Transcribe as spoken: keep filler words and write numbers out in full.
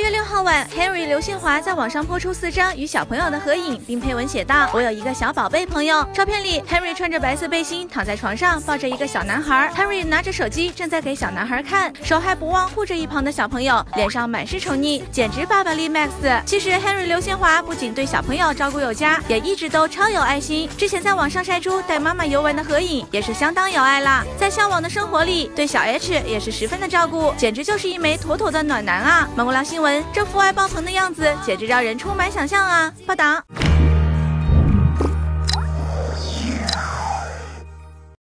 月六号晚 ，Henry 刘宪华在网上播出四张与小朋友的合影，并配文写道：“我有一个小宝贝朋友。”照片里 ，Henry 穿着白色背心，躺在床上，抱着一个小男孩。Henry 拿着手机，正在给小男孩看，手还不忘护着一旁的小朋友，脸上满是宠溺，简直爸爸力 max。其实 Henry 刘宪华不仅对小朋友照顾有加，也一直都超有爱心。之前在网上晒出带妈妈游玩的合影，也是相当有爱啦。在向往的生活里，对小 H 也是十分的照顾，简直就是一枚妥妥的暖男啊！芒果聊新闻，这父爱爆棚的样子，简直让人充满想象啊！报道。